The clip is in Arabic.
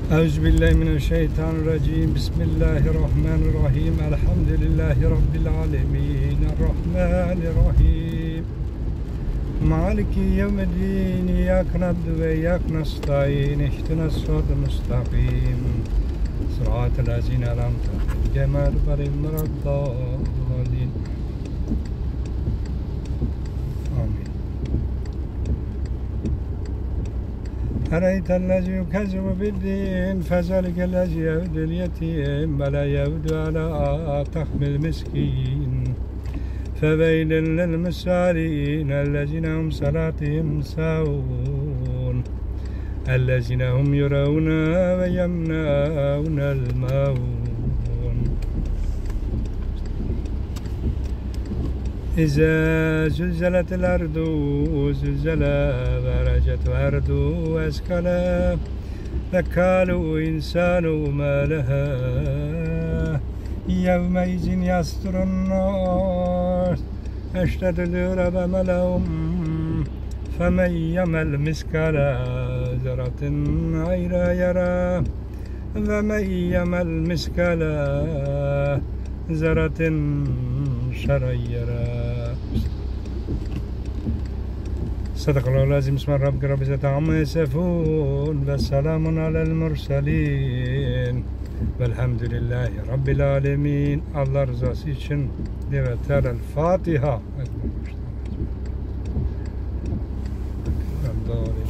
أعوذ بالله من الشيطان الرجيم. بسم الله الرحمن الرحيم. الحمد لله رب العالمين الرحمن الرحيم مالك يوم الدين. إياك نعبد وإياك نستعين. اهدنا الصراط المستقيم صراط الذين أنعمت عليهم غير المغضوب عليهم. آمين. أرأيت الذي يكذب بالدين فذلك الذي يعود اليتيم ولا يعود على طعام المسكين. فويل للمصلين الذين هم صلاتهم ساهون الذين هم يراءون ويمنعون الماعون. إذا زلزلت الأرض زلزالها ورجت الأرض أثقالها وقال الإنسان ما لها يومئذ يصدر الناس أشتد ربهم لهم فمن يعمل مثقال ذرة خيرا يره ومن يعمل مثقال ذرة شرا يره. صدق الله العظيم. بسم الله ربك رب العزة عما يصفون وسلام على المرسلين velhamdü lillahi rabbil alemin. Allah rızası için evet el Fatiha.